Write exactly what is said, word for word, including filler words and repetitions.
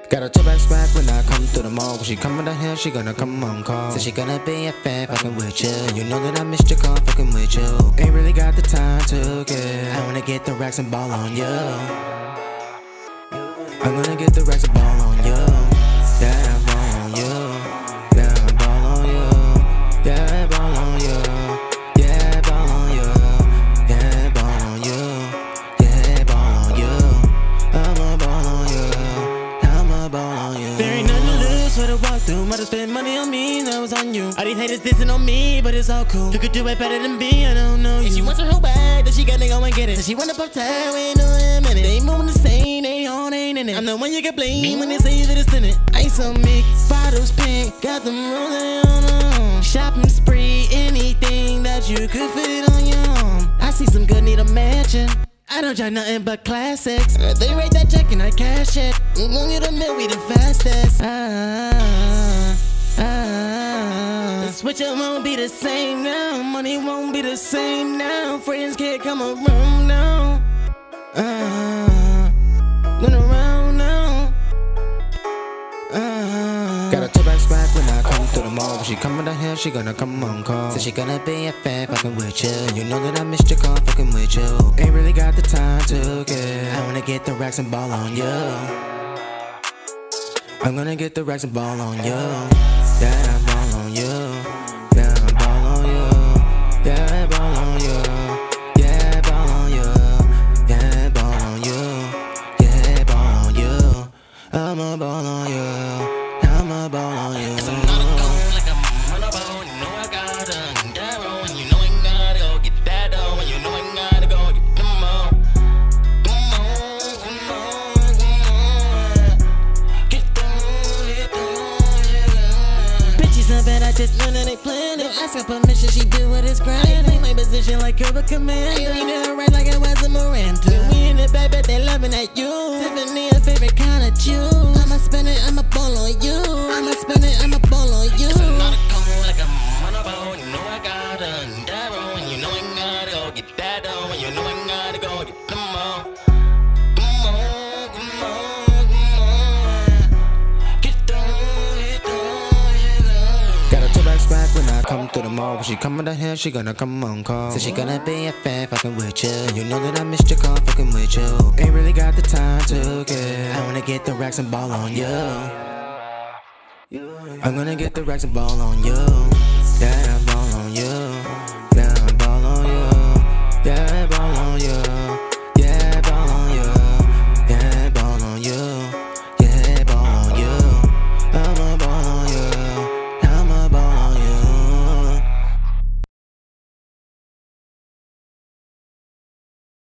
Got a two-back swag when I come to the mall. When she coming down here, she gonna come on call. So she gonna be a fan fucking with you. You know that I missed your call fucking with you. Ain't really got the time to get. I wanna get the racks and ball on you. I'm gonna get the racks and ball on you. Yeah, ball on you. Yeah, ball on you. Yeah, ball on you. Yeah, ball on you. Yeah, ball on you. Yeah, ball on you. I'ma ball on you. I'ma ball on you. There ain't nothing to lose for the walkthrough. Mother spend money on me, that was on you. All these haters dissing on me, but it's all cool. You could do it better than me, I don't know you. And she wants her whole bag, that she gotta go and get it. So she wanna pop tag, we ain't doing a minute. They ain't moving the same, they all ain't in it. I'm the one you can blame when they say that it's in it. Ice on me, bottles pink, got them rolling on them. Shopping spree, anything that you could fit on your own. I see some good, need a mansion. I don't try nothing but classics. They rate that check and I cash it. We gon' get a mill, we the fastest. Ah, ah. The switch up won't be the same now. Money won't be the same now. Friends can't come around now. Ah, going around now. Ah. Got a two-back swag when I come to the mall. When she coming down here, she gonna come on call. So she gonna be a fan fucking with you. You know that I missed your call fucking with you. Ain't really got the time to get. I wanna get the racks and ball on you. I'm gonna get the racks and ball on you. Yeah, ball on you. Yeah, ball on you. Yeah, ball on you. Yeah, ball on you. Yeah, ball on you. Yeah, ball on you. I'ma ball on you. I'ma ball on you. It's another goal like I'm on a ball. You know I gotta get roll, and you know I gotta go get that dough, and you know I gotta go get them all. Come on, come on, come on. Get down, get down, yeah. Bitches so bad, I just know that they plan it. Ask her permission, she do what is granted. I ain't my position like you're a commander. You ain't her right like I was a Miranda. We in the bed, but they loving at you. Tiffany, a favorite kind of juice. I'ma spend it, I'ma ball on you. I'ma spend it, I'ma ball on you. It's another goal like I'm on a ball. You know I gotta that roll, and you know I gotta go get that dough, and you know I gotta go get them all. Come on, come on, come on. Get down, get down, get down. Got a two-back swag when I come to the mall. When she coming down here, she gonna come on call. So she gonna be a fan fucking with you. You know that I missed your call fucking with you. Ain't really got the time to get. I wanna get the racks and ball on you. I'm gonna get the racks and ball on you. Yeah, ball